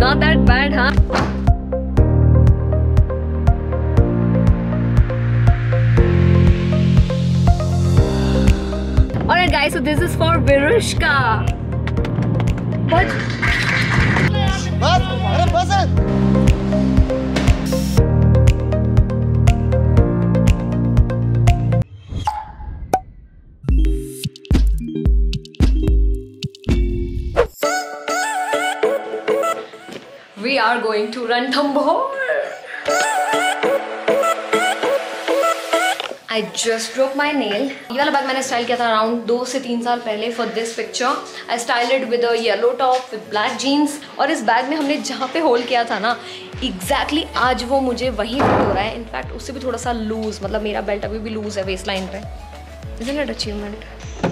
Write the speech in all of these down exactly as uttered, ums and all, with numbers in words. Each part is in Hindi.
not that bad, huh? Alright guys, so this is for Virushka. What? बस, अरे बस है। We are going to Ranthambore. I just broke my nail. ये वाला बैग मैंने स्टाइल किया था अराउंड दो से तीन साल पहले for this picture. I styled it with a yellow top with black jeans. और इस बैग में हमने जहाँ पे होल्ड किया था ना, exactly आज वो मुझे वहीं फिट हो रहा है. इनफैक्ट उससे भी थोड़ा सा लूज, मतलब मेरा बेल्ट अभी भी लूज है वेस्ट लाइन पे. Isn't it achievement?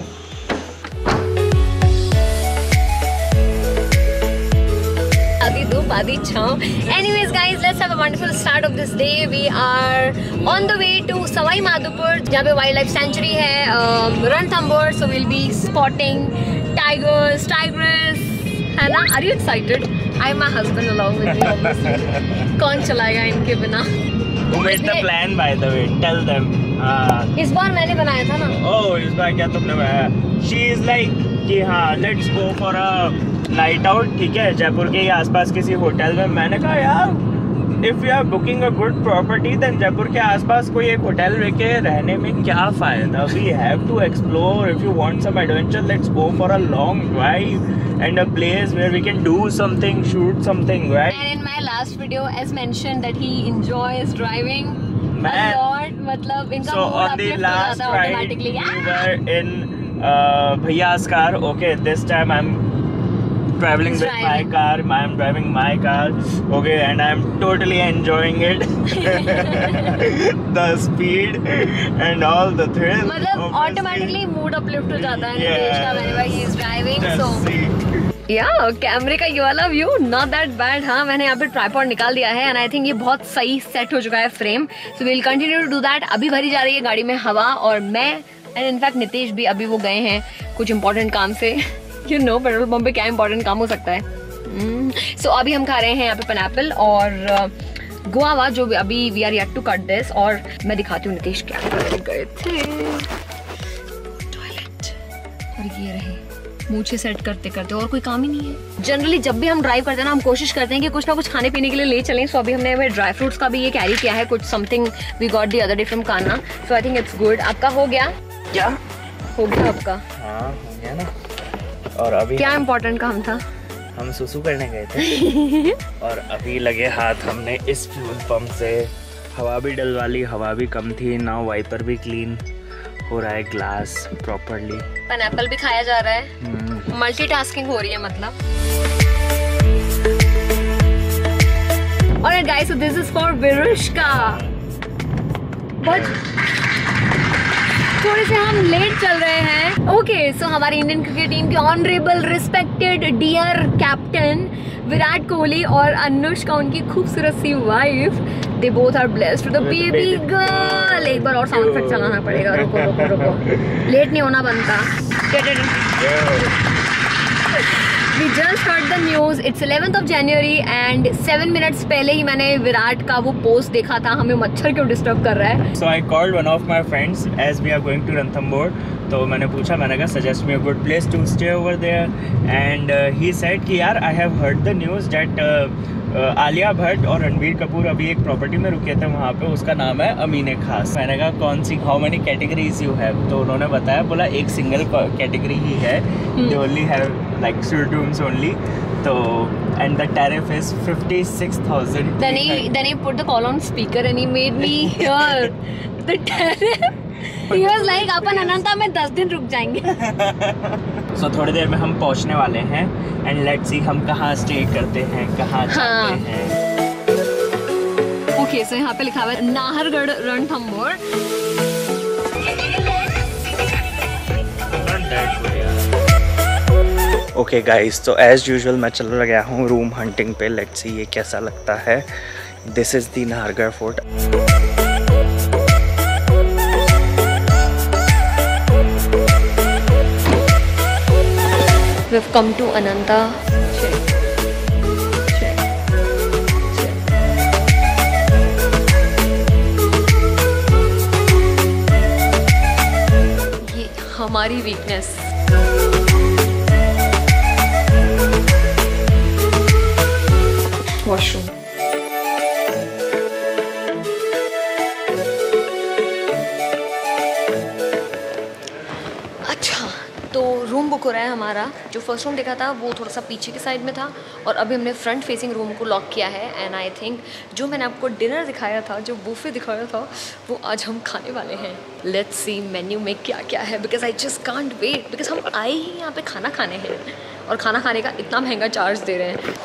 Anyways guys, let's have a wonderful start of this day. We are on the way to Savai Madhopur, जहाँ पे वाइल्ड लाइफ सेंचुरी है, um, Ranthambore. So we'll be spotting tigers, tigress, है ना? Are you excited? I have my husband along with me obviously. कौन चलाएगा इनके बिना? Who made the plan by the way? Tell them. Uh, इस बार मैंने बनाया था ना. Oh, इस बार क्या तुमने बनाया? She is like कि हाँ, let's go for a night out, ठीक है, जयपुर के आसपास किसी होटल में. मैंने कहा यार if you are booking a good property then Jaipur के आसपास कोई एक होटल लेके रहने में क्या फ़ायदा. We have to explore. If you want some adventure let's go for a long drive and a place where we can do something, shoot something, right. And in my last video as mentioned that he enjoys driving a lot. मतलब इनका so mood on the uplift हो last जाता है ride automatically. we were in uh, भैया's car. Okay, this time I'm traveling with my car. I am driving my car. Okay, and I am totally enjoying it. The speed and all the thrill. मतलब automatically mood uplift हो जाता है नितेश का whenever he is driving. So yeah, कैमरे का ये वाला व्यू not that bad. हाँ, मैंने यहाँ पे ट्राइपॉड निकाल दिया है and I think ये बहुत सही सेट हो चुका है frame. So we'll continue to do that. अभी भरी जा रही है गाड़ी में हवा और मैं and in fact नितेश भी अभी वो गए हैं कुछ इम्पोर्टेंट काम से. You know, पेट्रोल पंप पे क्या इम्पोर्टेंट काम हो सकता है. सो mm. so, अभी हम खा रहे हैं यहाँ पे पाइनएप्पल और गुआवा, जो अभी we are yet to cut this. और मैं दिखाती हूँ नितेश क्या गए थे. टॉयलेट और ये रहे मूछे सेट करते करते और कोई काम ही नहीं है. जनरली जब भी हम ड्राइव करते हैं ना, हम कोशिश करते हैं कि कुछ ना कुछ खाने पीने के लिए ले चलें. सो so, अभी हमने हमें ड्राई फ्रूट्स का भी ये कैरी किया है, कुछ something we got the other day from Kanha. So I think it's good. आपका हो गया? क्या हो गया आपका? हाँ, हो गया ना. और अभी क्या इम्पोर्टेंट काम था? हम सुसु करने गए थे और अभी लगे हाथ हमने इस फ्यूल पंप से. हवा भी डलवा ली, हवा भी कम थी ना, वाइपर भी क्लीन हो रहा है, ग्लास प्रॉपर्ली. पाइनएप्पल भी खाया जा रहा है. मल्टीटास्किंग हो रही है मतलब. Alright guys, so this is for Virushka. But थोड़े से हम लेट चल रहे हैं. ओके, सो हमारी इंडियन क्रिकेट टीम के honourable respected dear captain Virat Kohli और अनुष्का उनकी खूबसूरत सी wife, they both are blessed with a baby girl. एक बार और साउंड इफेक्ट चलाना पड़ेगा. रुको रुको रुको, लेट नहीं होना बनता. We just heard the news. It's eleventh of January and seven minutes पहले ही मैंने विराट का वो पोस्ट देखा था. हमें मच्छर क्यों डिस्टर्ब कर रहा है? So I called one of my friends as we are going to Ranthambore. तो मैंने पूछा, मैंने कहा suggest me a good place to stay over there. And uh, he said कि यार I have heard the news that uh, uh, Alia Bhatt और रणबीर कपूर अभी एक प्रॉपर्टी में रुके थे वहाँ पे, उसका नाम है अमीन खास. मैंने कहा कौन सी, how many categories you have? तो उन्होंने बताया, बोला एक सिंगल कैटेगरी ही है, they only have like suite rooms only. तो and the tariff is fifty-six thousand. Then he then he put the call on speaker and he made me hear the tariff. He was like अपन अनंता में दस दिन रुक जाएंगे. So थोड़ी देर में हम पहुंचने वाले हैं and let's see हम कहाँ स्टे करते हैं, कहाँ जाते हैं. Okay, so यहाँ पे लिखा हुआ है नाहरगढ़ रणथंबोर. ओके गाइस, तो एज यूजुअल मैं चल गया हूँ रूम हंटिंग पे. लेट्स सी ये कैसा लगता है. This is the Nahargarh fort. We've come to Ananta. Check. Check. हमारी वीकनेस। वॉशरूम। अच्छा, तो रूम बुक हो रहा है हमारा। जो फर्स्ट रूम देखा था वो थोड़ा सा पीछे की साइड में था और अभी हमने फ्रंट फेसिंग रूम को लॉक किया है। एंड आई थिंक जो मैंने आपको डिनर दिखाया था, जो बुफे दिखाया था, वो आज हम खाने वाले हैं। लेट्स सी मेन्यू में क्या क्या है, because I just can't wait, because हम आए ही यहाँ पे खाना खाने हैं और खाना खाने का इतना महंगा चार्ज दे रहे हैं।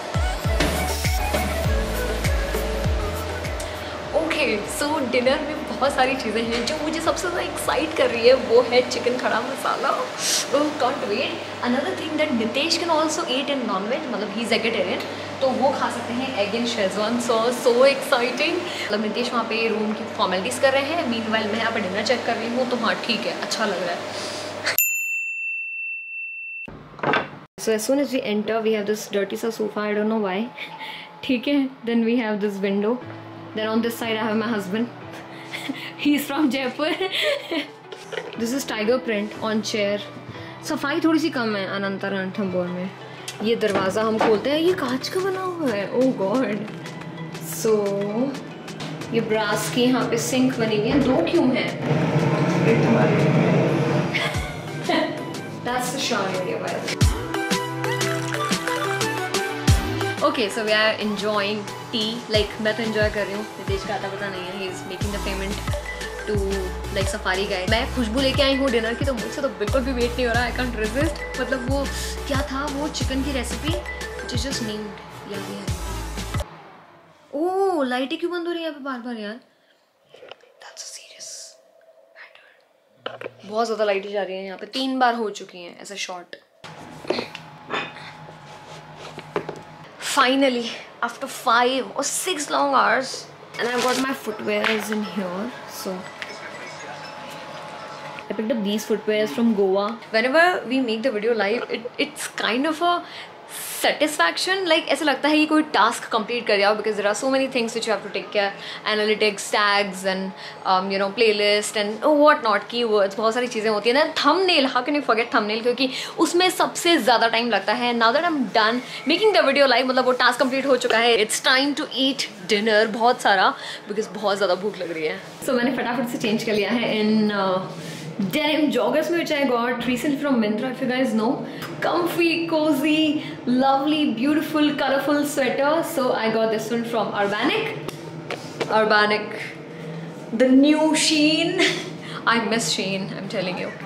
ओके, सो डिनर में बहुत सारी चीज़ें हैं। जो मुझे सबसे ज़्यादा एक्साइट कर रही है वो है चिकन खड़ा मसाला। Oh can't wait. Another thing that Nitesh can also eat in non veg, मतलब ही इज़ वेजिटेरियन, तो वो खा सकते हैं egg in Schezwan sauce. So exciting. मतलब नितेश वहाँ पे रूम की फॉर्मेलिटीज़ कर रहे हैं, मीनवाइल मैं यहाँ पे डिनर चेक कर रही हूँ। तो हाँ ठीक है, अच्छा लग रहा है। So as soon as we enter, we have this dirty सा sofa. I don't know why. ठीक है. Then we have this window. Then on this side I have my husband. He's from Jaipur. This is tiger print on chair. सफाई थोड़ी सी कम है अनंतर रणथंभौर में। ये दरवाज़ा हम खोलते हैं, ये कांच का बना हुआ है। ओह गॉड। सो ये ब्रास की यहाँ पे सिंक बनी हुई है। दो क्यों हैं? That's the shower area by the way. Okay, so we are enjoying tea. Like मैं तो enjoy कर रही हूँ, नितेश का आता पता नहीं है। He is making the payment to like safari guide. मैं खुशबू लेके आई हूँ डिनर की, तो मुझसे तो बिल्कुल भी वेट नहीं हो रहा। I can't resist. मतलब वो क्या था, वो चिकन की recipe which is just named, याद नहीं आ रही। ओह लाइटें क्यों बंद हो रही है यहाँ पे बार बार यार? That's a serious matter. बहुत ज़्यादा लाइटें जा रही हैं यहाँ पे, तीन बार हो चुकी हैं ऐसे shot. Finally, after five or six long hours, and I've got my footwears in here, so I picked up these footwears from Goa. Whenever we make the video live, it it's kind of a satisfaction. Like ऐसा लगता है कि कोई task complete कर दिया, because there are so many things which you have to take care, analytics, tags, and um, you know playlist and oh, what not, keywords, बहुत सारी चीज़ें होती हैं ना। thumbnail, how can you forget thumbnail, क्योंकि उसमें सबसे ज़्यादा टाइम लगता है। Now that I'm done making the video live, मतलब वो task complete हो चुका है, it's time to eat dinner, बहुत सारा, because बहुत ज़्यादा भूख लग रही है। So मैंने फटाफट से change कर लिया है in uh, denim joggers which I got recently from Myntra, if you guys know. Comfy, cozy, lovely, beautiful, colorful sweater. So I got this one from Urbanic. Urbanic, the new Shein. I miss Shein, I'm telling you.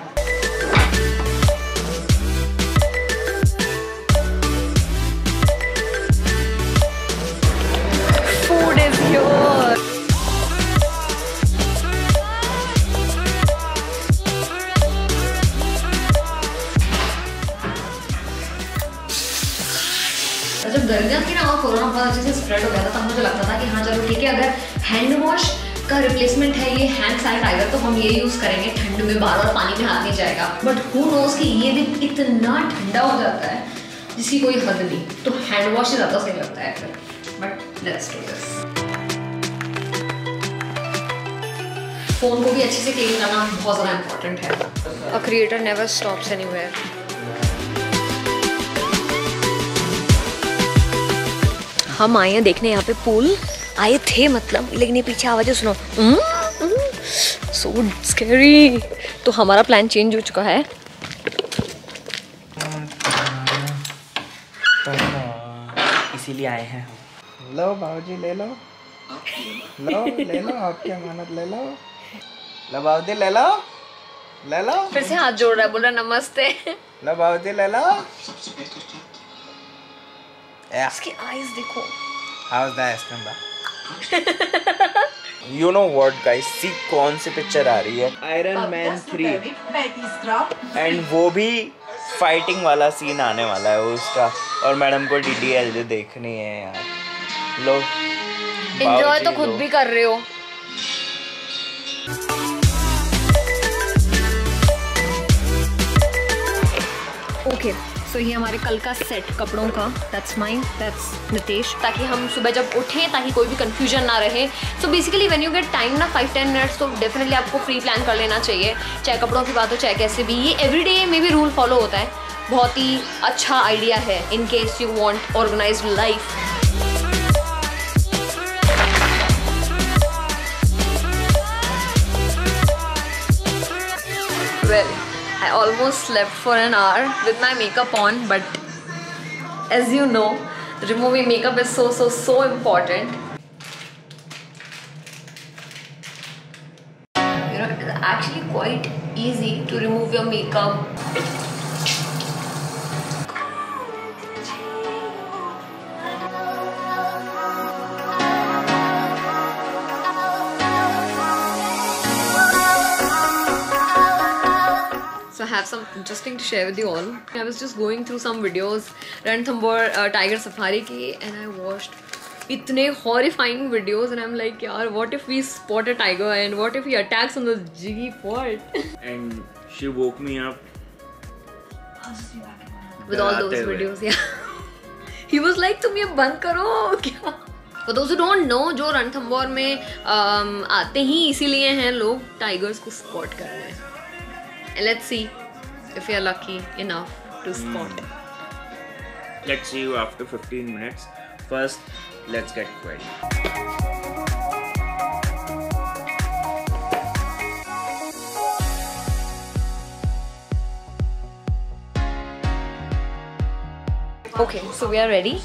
Food is here. जब गर्मियाँ थी ना और कोरोना बहुत अच्छे से स्प्रेड हो गया था, तब मुझे लगता था कि हाँ चलो ठीक है, अगर हैंड वॉश का रिप्लेसमेंट है ये हैंड सैनिटाइजर, तो हम ये यूज़ करेंगे, ठंड में बार बार पानी में हाथ नहीं जाएगा। बट हु नोज़ कि ये दिन इतना ठंडा हो जाता है जिसकी कोई हद नहीं, तो हैंड वॉश ही ज़्यादा सही लगता है फिर। But let's do this. Phone को भी अच्छे से क्लीन करना बहुत ज़्यादा इम्पोर्टेंट है। A creator never stops anywhere. हम आए हैं देखने यहाँ पे पूल, आए थे मतलब, लेकिन ये पीछे आवाज़ें सुनो, सो स्कैरी। तो हमारा प्लान चेंज हो चुका है। इसीलिए आए हैं। लो बाबूजी ले लो, लो ले लो, आपकी अमानत ले लो, लो बाबूजी ले लो, ले लो। फिर से हाथ जोड़ रहा है, बोल रहा नमस्ते। लो बाबूजी ले लो। इसकी आईज देखो। How's the ice cream? You know what guys, see कौन सी पिक्चर आ रही है? आयरन मैन थ्री, एंड वो भी फाइटिंग वाला सीन आने वाला है उसका, और मैडम को डी डी एल जे देखनी है यार। लो एंजॉय तो खुद भी कर रहे हो। ओके सो ये हमारे कल का सेट कपड़ों का, दैट्स माइन, दैट्स नितेश, ताकि हम सुबह जब उठें ताकि कोई भी कंफ्यूजन ना रहे। So basically when you get time ना फाइव टेन मिनट्स, तो डेफिनेटली आपको प्री प्लान कर लेना चाहिए, चाहे कपड़ों की बात हो चाहे कैसे भी। ये एवरीडे में भी रूल फॉलो होता है, बहुत ही अच्छा आइडिया है in case you want organised life. Well, I almost slept for an hour with my makeup on, but as you know, removing makeup is so so so important. You know, it is actually quite easy to remove your makeup. So I have some interesting to share with you all. I was just going through some videos, Ranthambore uh, tiger safari ki, and I watched itne horrifying videos, and I'm like, yaar, what if we spot a tiger and what if he attacks on the jeep? What? And she woke me up with all those videos. Yeah. He was like, तुम ये बंद करो क्या? For those who don't know, जो रणथंभौर में um, आते ही इसीलिए हैं लोग टाइगर्स को स्पॉट करने। And let's see if we are lucky enough to spot. Mm. Let's see you after fifteen minutes. First, let's get ready. Okay, so we are ready.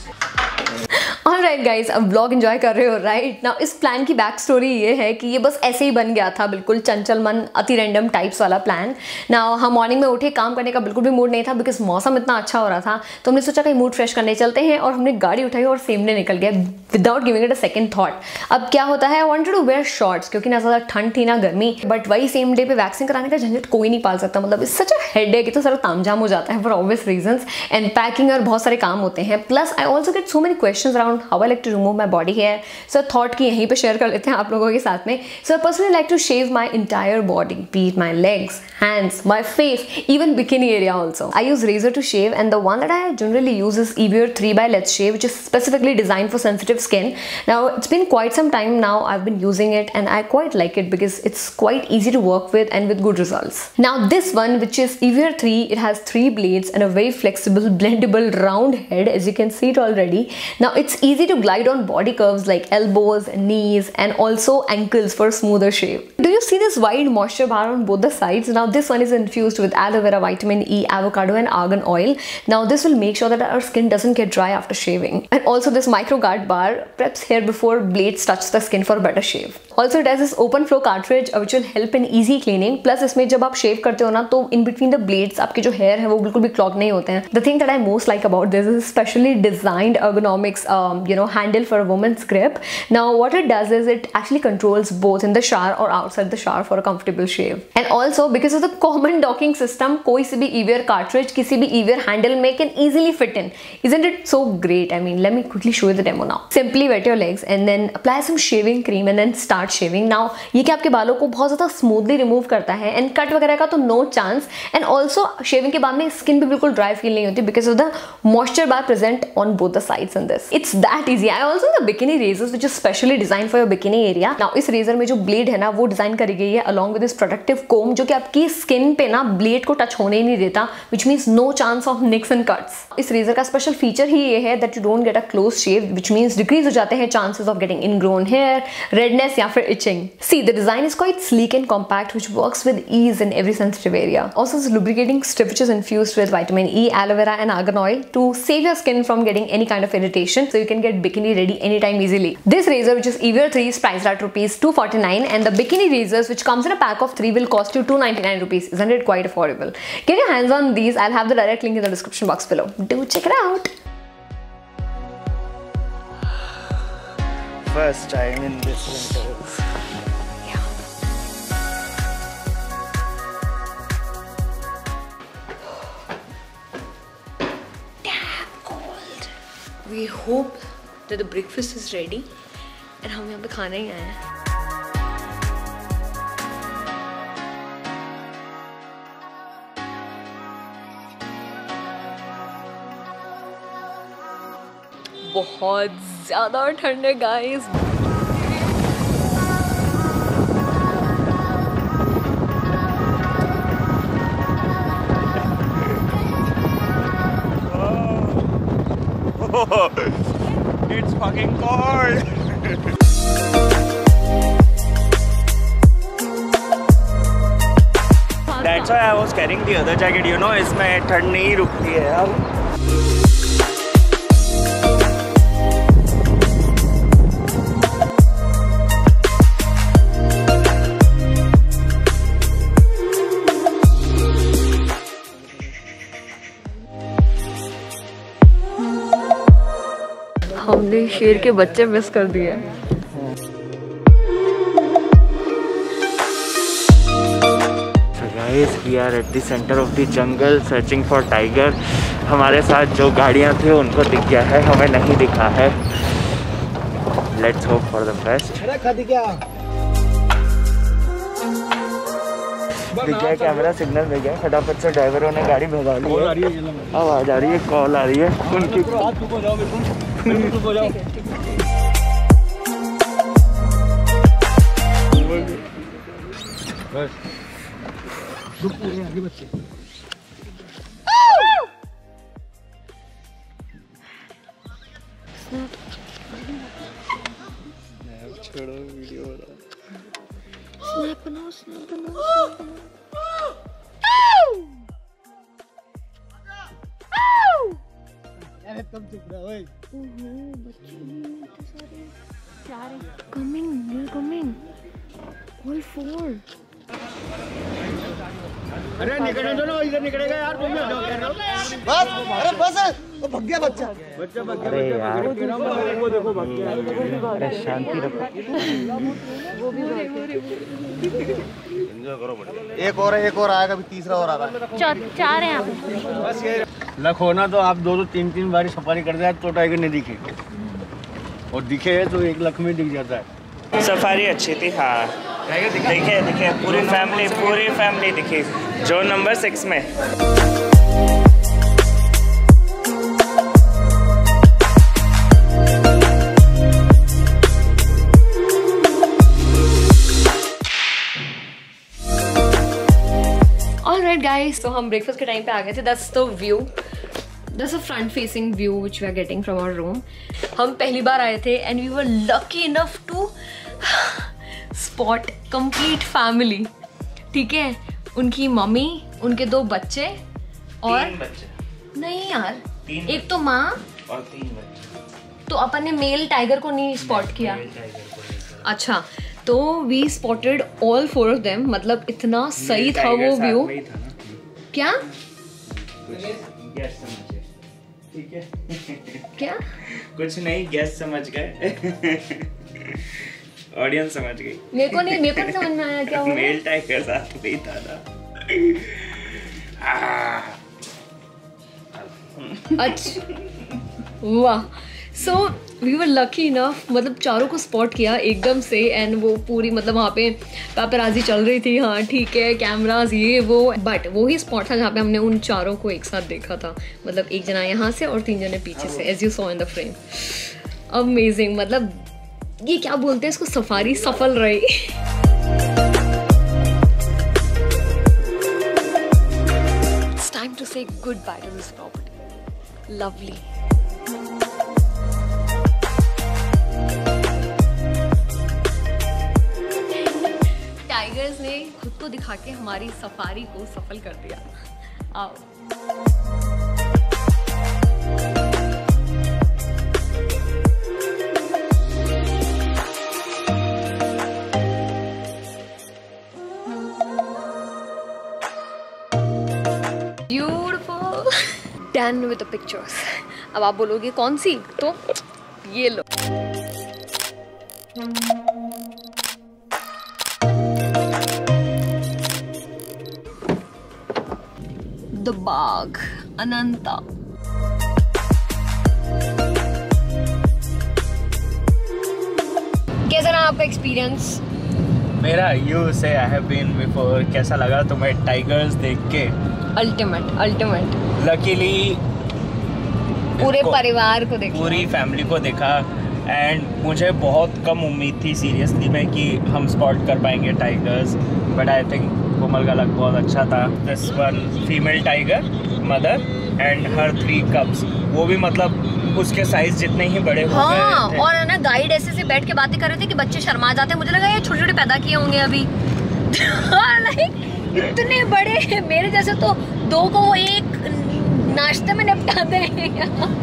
Alright guys, अब ब्लॉग एंजॉय कर रहे हो राइट ना। इस प्लान की बैक स्टोरी ये है कि ये बस ऐसे ही बन गया था, बिल्कुल चंचल मन अति रैंडम टाइप्स वाला प्लान ना। हम मॉर्निंग में उठे, काम करने का बिल्कुल भी मूड नहीं था बिकॉज मौसम इतना अच्छा हो रहा था, तो हमने सोचा कहीं मूड फ्रेश करने चलते हैं, और हमने गाड़ी उठाई और सेम डे निकल गया without giving it a second thought. अब क्या होता है, I wanted to wear shorts क्योंकि ना ज़्यादा ठंड थी ना गर्मी, बट वही सेम डे पे वैक्सीन कराने का झंझट कोई नहीं पाल सकता, मतलब इट्स सच अ हेडेक, कि तो सारा तामझाम हो जाता है for obvious reasons, and packing और बहुत सारे काम होते हैं। Plus I also get so many questions around how I like to remove my body hair, so thought कि यहीं पे शेयर कर लेते हैं आप लोगों के साथ में। So I personally like to shave my entire body, be it my legs, hands, my face, even bikini area also. I use razor to shave, and the one that I generally use is Evier three by Let's Shave, which is specifically designed for sensitive skin. Now it's been quite some time now I've been using it, and I quite like it because it's quite easy to work with and with good results. Now this one, which is Evier three, it has three blades and a very flexible blendable round head, as you can see it already. Now it's easy to glide on body curves like elbows, knees, and also ankles for smoother shave. Do you see this wide moisture bar on both the sides? Now this one is infused with aloe vera, vitamin E, avocado and argan oil. Now this will make sure that our skin doesn't get dry after shaving. And also this micro guard bar preps hair before blades touch the skin for a better shave. Also it has this open flow cartridge which will help in easy cleaning. Plus इसमें जब आप shave करते हो ना, तो in between the blades आपके जो hair है वो बिल्कुल भी clog नहीं होते हैं. The thing that I most like about this is specially designed ergonomics um, you know handle for a woman's grip. Now what it does is it actually controls both in the shower or outside the shower for a comfortable shave. And also because of the common docking system, कोई से भी Evier cartridge किसी भी Evier handle में can easily fit in. Isn't it so great? I mean, let me quickly show you the demo now. Simply wet your legs and then apply some shaving cream and then start shaving. Now ये क्या आपके बालों को बहुत ज़्यादा smoothly remove करता है, and cut वगैरह का तो no chance. And also shaving के बाद में skin भी बिल्कुल dry feel नहीं होती because of the moisture bar present on both the sides in this. It's that easy. I also the bikini razors which is specially designed for your bikini area. Now इस razor में जो blade है ना वो डिजाइन करी गई है along with this protective comb जो कि आपकी स्किन पे ना ब्लेड को टच होने ही नहीं देता, which means no chance of nicks and cuts. इस रेजर का स्पेशल फीचर ही ये है that you don't get a close shave, which means decrease हो जाते हैं chances of getting ingrown hair, redness या फिर itching. See, the design is quite sleek and compact, which works with ease in every sensitive area. Also, this lubricating strip which is infused with vitamin E, aloe vera and argan oil to save your skin from getting any kind of irritation, so you can get bikini ready anytime easily. This razor, which is Evier three, is priced at rupees two forty-nine, and the bikini razors, which comes in a pack of three, will cost you two ninety-nine rupees. Isn't it quite affordable? Get your hands on these. I'll have the direct link in the description box below. Do check it out. First time in this winters. Yeah. Damn cold. We hope that the breakfast is ready, and हम यहाँ पे खाने ही आए हैं. बहुत ज़्यादा ठंड है guys. It's fucking cold. That's why I was carrying the other jacket. You know, इसमें ठंड नहीं रुकती है यार। हमने शेर के बच्चे मिस कर दिए। Guys, we are at the center of the jungle searching for tiger. हमारे साथ जो गाड़ियाँ थी उनको दिख गया है, हमें नहीं दिखा है। Let's hope for the best. दिख गया कैमरा, सिग्नल मिल गया, फटाफट से ड्राइवरों ने गाड़ी भगा ली है। आवाज आ रही है, कॉल आ रही है उनकी। आगे बच्चे छोड़ो, वीडियो हो रहा है। स्नैप बनाओ, स्नैप बनाओ, स्नैप बनाओ। अरे तुम चुप रहो ओए। ओहो बच्चे इतने सारे प्यारे। Coming, they are coming all four. अरे निकलने दो ना, इधर निकलेगा यार, तुम भी हटो यार। बस, अरे बस, वो भाग गया बच्चा। बच्चा भाग गया। अरे यार, वो देखो भाग गया। अरे शांति रखो। वो भी भाग गया। एंजॉय करो बढ़िया। एक और है, एक और आएगा, अभी तीसरा और आ रहा है। चार चार हैं आप। बस ये लक होना तो आप दो दो तीन तीन बारी सफारी कर दे तो टाइगर नहीं दिखे, और दिखे तो एक लख में दिख जाता है। सफारी अच्छी थी, हाँ दिखे दिखे पूरी फैमिली पूरी फैमिली दिखी जो नंबर सिक्स में। ऑलराइट गाइस, तो हम ब्रेकफास्ट के टाइम पे आ गए थे। That's the view, that's a front facing view which we are getting from our room. हम पहली बार आए थे and we were lucky enough to spot complete family. ठीक है, उनकी मम्मी, उनके दो बच्चे और तीन बच्चे नहीं यार, तीन एक तो माँ और तीन बच्चे। तो अपन ने मेल टाइगर को नहीं स्पॉट किया। अच्छा, तो we spotted all four of them. मतलब इतना सही था वो व्यू। क्या ठीक है क्या कुछ नहीं, गैस समझ गए। ऑडियंस समझ गई। मेरे को नहीं, मेरे को नहीं समझ में आया क्या हुआ। मेल टाइगर साथ नहीं था ना। अच्छा, वाह। So we were lucky enough, मतलब चारों को स्पॉट किया एकदम से। एंड वो पूरी मतलब वहाँ पे पेपराजी चल रही थी, हाँ ठीक है, कैमरास ये वो, बट वो ही स्पॉट था जहाँ पे हमने उन चारों को एक साथ देखा था। मतलब एक जना यहाँ से और तीन जने पीछे से, as you saw in the frame. Amazing, मतलब ये क्या बोलते हैं इसको, सफारी सफल रही। It's time to say goodbye to this property. Lovely. Tigers ने खुद को दिखा के हमारी सफारी को सफल कर दिया। आओ। Done with the pictures. अब आप बोलोगे कौन सी, तो ये लो। द बाघ अनंता। कैसा रहा आपका एक्सपीरियंस? मेरा यू से आई हैव बीन बिफोर। कैसा लगा तुम्हें टाइगर्स देख के? Ultimate ultimate. लकीली पूरे परिवार को देखा, पूरी फैमिली को देखा। एंड मुझे बहुत कम उम्मीद थी सीरियसली में कि हम स्पॉट कर पाएंगे tigers, but I think Komal का लक बहुत अच्छा था। This one female tiger mother and her three cubs, वो भी मतलब उसके साइज जितने ही बड़े हो हाँ, गए थे। और ना गाइड ऐसे से बैठ के बातें कर रहे थे कि बच्चे शर्मा जाते हैं। मुझे लगा ये छोटे छोटे पैदा किए होंगे अभी। लाइक इतने बड़े, मेरे जैसे तो दो को वो एक नाश्ते में निपटाते हैं।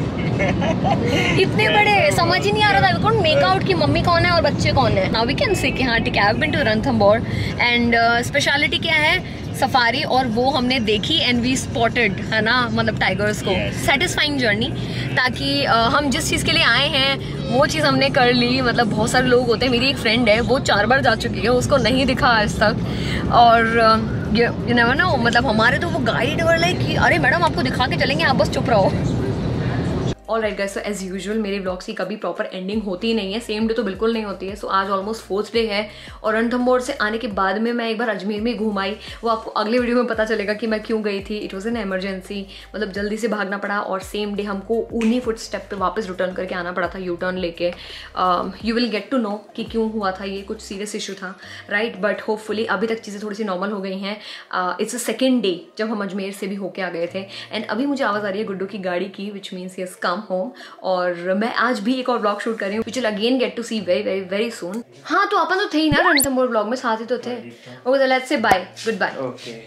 इतने बड़े, समझ ही नहीं आ रहा था कौन मेक आउट की मम्मी कौन है और बच्चे कौन है। नाउ वी कैन सी कि हाँ ठीक है, I have been to Ranthambore and speciality क्या है सफारी, और वो हमने देखी एंड वी स्पॉटेड, है ना, मतलब टाइगर्स को। सेटिस्फाइंग जर्नी, ताकि uh, हम जिस चीज़ के लिए आए हैं वो चीज़ हमने कर ली। मतलब बहुत सारे लोग होते हैं, मेरी एक फ्रेंड है वो चार बार जा चुकी है, उसको नहीं दिखा आज तक। और यू नेवर नो, मतलब हमारे तो वो गाइड वर लाइक कि अरे मैडम आपको दिखा के चलेंगे, आप बस चुप रहो। Alright guys, so as usual मेरे व्लॉग्स की कभी प्रॉपर एंडिंग होती ही नहीं है, सेम डे तो बिल्कुल नहीं होती है। सो so, आज ऑलमोस्ट फोर्थ डे है और रणथंबोर से आने के बाद में मैं एक बार अजमेर में घूम आई। वो आपको अगले वीडियो में पता चलेगा कि मैं क्यों गई थी। इट वॉज एन एमरजेंसी, मतलब जल्दी से भागना पड़ा और सेम डे हमको उन्हीं फुट स्टेप पे वापस रिटर्न करके आना पड़ा था, यू टर्न लेके। You will get to know कि क्यों हुआ था, ये कुछ सीरियस इशू था, राइट। बट होपफुली अभी तक चीज़ें थोड़ी सी नॉर्मल हो गई हैं। इट्स अ सेकेंड डे जब हम अजमेर से भी होके आ गए थे एंड अभी मुझे आवाज़ आ रही है गुड्डू की गाड़ी की, which means he has come home. और मैं आज भी एक और ब्लॉग शूट कर रही हूँ, which will again get to see very very very soon। हाँ तो अपन तो थे ही ना रणथंबोर ब्लॉग में, साथ ही तो थे। Okay so let's say bye, goodbye। Okay,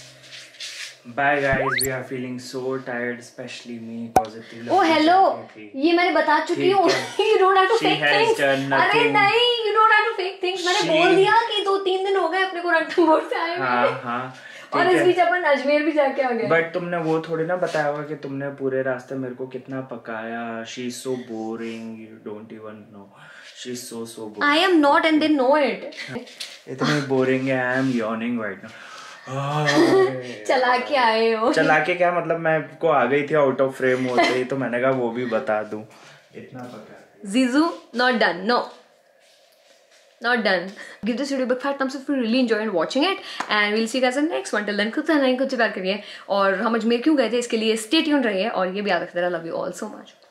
bye guys, we are feeling so tired, especially me, positive। Oh hello, ये मैंने बता चुकी हूँ। You don't have to fake things। अरे नहीं, you don't have to fake things। मैंने बोल दिया कि दो तीन दिन हो गए अपने को रणथंबोर से आए हुए। हाँ हाँ, और इस बीच अपन अजमेर भी जाके आ गए। बट तुमने वो थोड़ी ना बताया होगा कि तुमने पूरे रास्ते मेरे को कितना पकाया। She is so boring, you don't even know, she is so so boring. I am not and they know it. इतनी बोरिंग है, I am yawning right now. चला के आए हो? चला के क्या मतलब, मैं को आ गई थी आउट ऑफ फ्रेम होते ही, तो मैंने कहा वो भी बता दूं। इतना पका। जीजू not done, no not done। Give this video a big fat thumbs up if you really enjoyed watching it and we'll see you guys in the next one। Till then खुद से नहीं, खुद से प्यार करिए और हम अजमेर क्यों गए थे इसके लिए stay tuned रहिए और ये भी याद रखते रहिए। I love you all so much।